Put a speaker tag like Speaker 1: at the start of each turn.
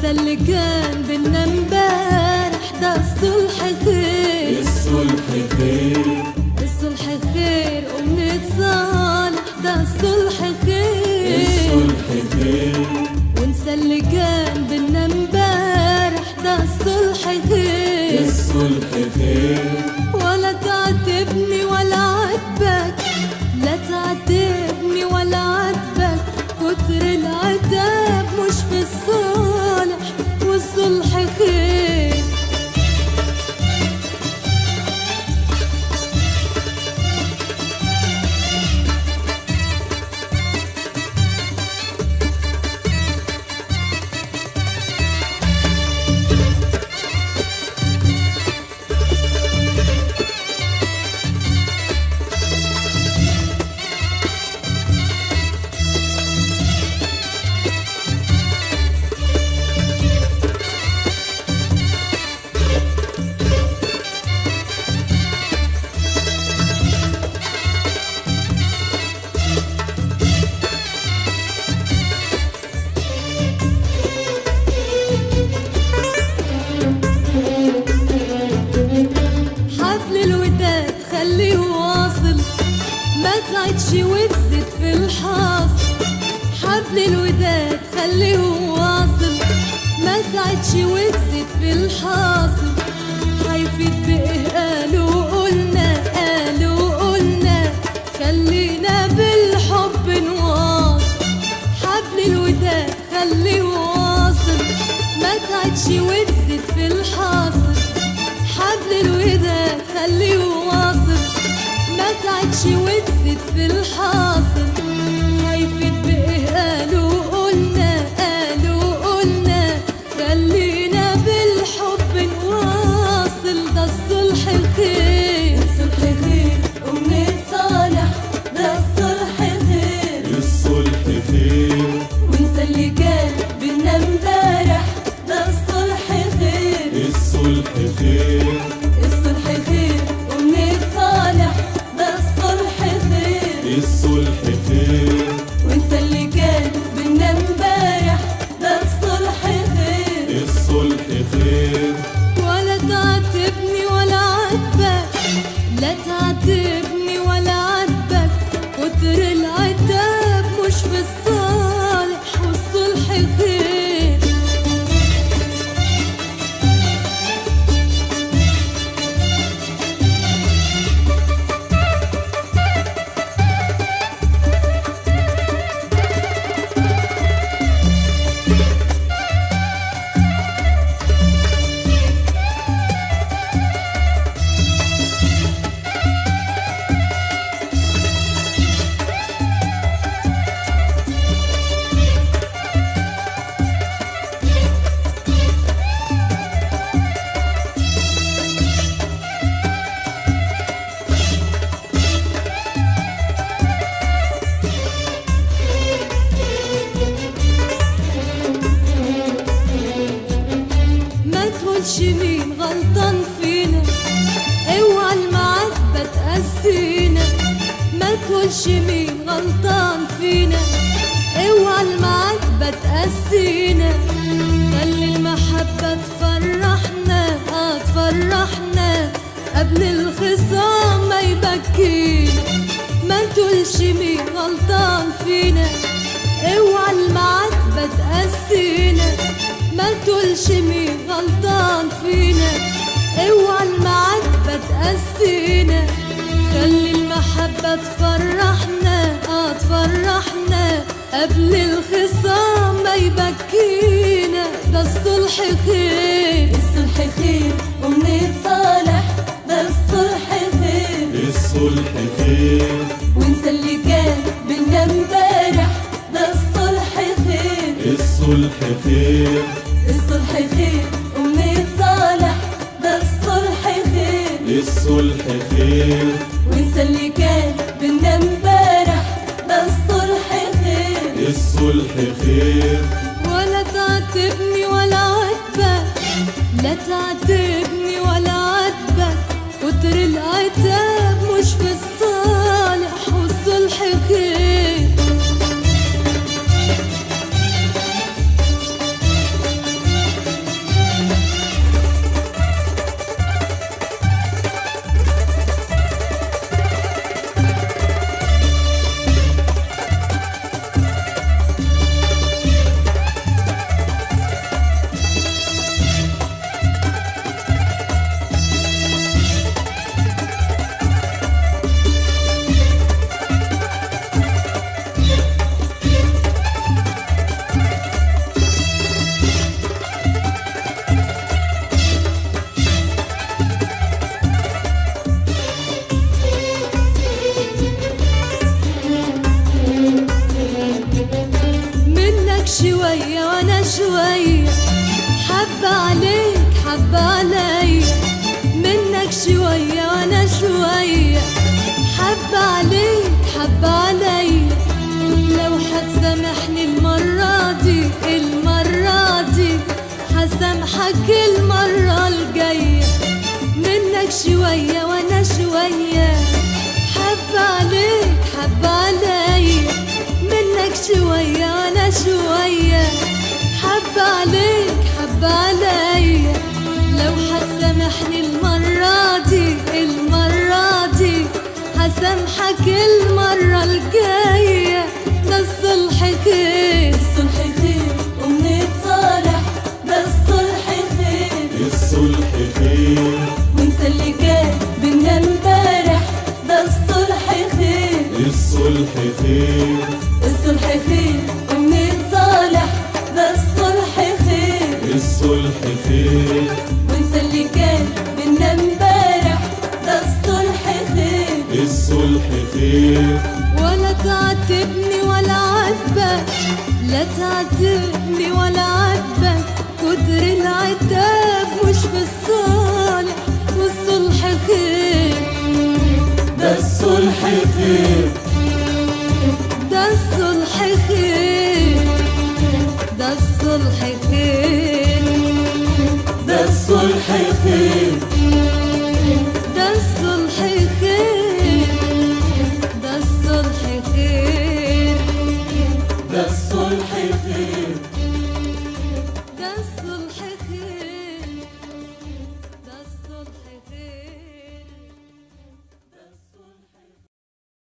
Speaker 1: وانسى اللي كان بينا امبارح. ده الصلح خير،
Speaker 2: الصلح خير،
Speaker 1: الصلح خير وبنتصالح. ده الصلح خير،
Speaker 2: الصلح خير،
Speaker 1: وانسى اللي كان بينا امبارح. ده الصلح خير،
Speaker 2: الصلح خير.
Speaker 1: ولا تعاتبني ولا عاتبك، لا تعاتبني ولا عاتبك. كتر العتاب مش في الصالح، والصلح خير. خليه واصل، ما تعدش وتزيد في الحاصل. حبل الوداد خليه واصل، ما تعدش وتزيد في الحاصل. هيفيد بإيه قالوا قلنا، قالوا قلنا. خلينا بالحب نواصل. حبل الوداد خليه واصل، ما تعدش وتزيد في الحاصل. حبل الوداد خليه واصل، ما تعدش وتزيد في الحاصل. هيفيد بإيه قالوا قلنا، قالوا قلنا. خلينا بالحب نواصل. ده الصلح خير، الصلح خير وبنتصالح. ده الصلح خير،
Speaker 2: الصلح خير،
Speaker 1: وانسى اللي كان بينا امبارح. ده الصلح خير،
Speaker 2: الصلح خير،
Speaker 1: الصلح خير وبنتصالح. ده الصلح خير،
Speaker 2: الصلح خير،
Speaker 1: وانسى اللي كان بينا امبارح. ده الصلح خير،
Speaker 2: الصلح خير.
Speaker 1: ولا تعاتبني ولا عاتبك، لا تعاتبني ولا عاتبك. كتر العتاب مش في الصالح، والصلح خير. مين غلطان فينا، اوعى المعاتبة تقسينا. ما تقولش مين غلطان فينا، اوعى المعاتبة تقسينا. خلي المحبة تفرحنا، تفرحنا قبل الخصام ما يبكينا. ما تقولش مين غلطان فينا، اوعى المعاتبة تقسينا. ما تقولش مين غلطان فينا، اوعى المعاتبة تقسينا. خلي المحبة تفرحنا، تفرحنا قبل الخصام ما يبكينا. ده الصلح خير، الصلح خير وبنتصالح. ده الصلح خير،
Speaker 2: الصلح خير،
Speaker 1: وانسى اللي كان بينا امبارح. ده الصلح خير،
Speaker 2: الصلح خير،
Speaker 1: الصلح خير وبنتصالح. ده الصلح خير،
Speaker 2: الصلح خير،
Speaker 1: وانسى اللي كان بينا امبارح. ده الصلح خير،
Speaker 2: الصلح خير.
Speaker 1: ولا تعاتبني ولا عاتبك، لا تعاتبني ولا عاتبك. كتر العتاب مش في الصالح، والصلح خير. حب عليك حب علي، لو حتسامحني المرة دي حسامحك المرة الجاية، منك شوية وانا شوية. حب عليك حب علي، منك شوية وانا شوية. حب عليك حب علي، لو حتسامحني المرة دي حسامحك المرة الجاية. ده الصلح خير
Speaker 3: الصلح خير وبنتصالح، ده الصلح خير
Speaker 2: الصلح خير
Speaker 3: ونسى اللي كان بينا امبارح، ده الصلح خير
Speaker 2: الصلح خير
Speaker 3: الصلح خير وبنتصالح، ده الصلح خير
Speaker 2: الصلح خير
Speaker 3: ونسى اللي كان بينا امبارح، ده الصلح خير
Speaker 2: الصلح خير.
Speaker 1: ولا تعاتبني ولا عاتبك، لا تعاتبني ولا عاتبك، كتر العتاب مش بالصالح والصلح خير.
Speaker 2: ده الصلح خير
Speaker 1: ده الصلح خير ده الصلح خير
Speaker 2: ده الصلح خير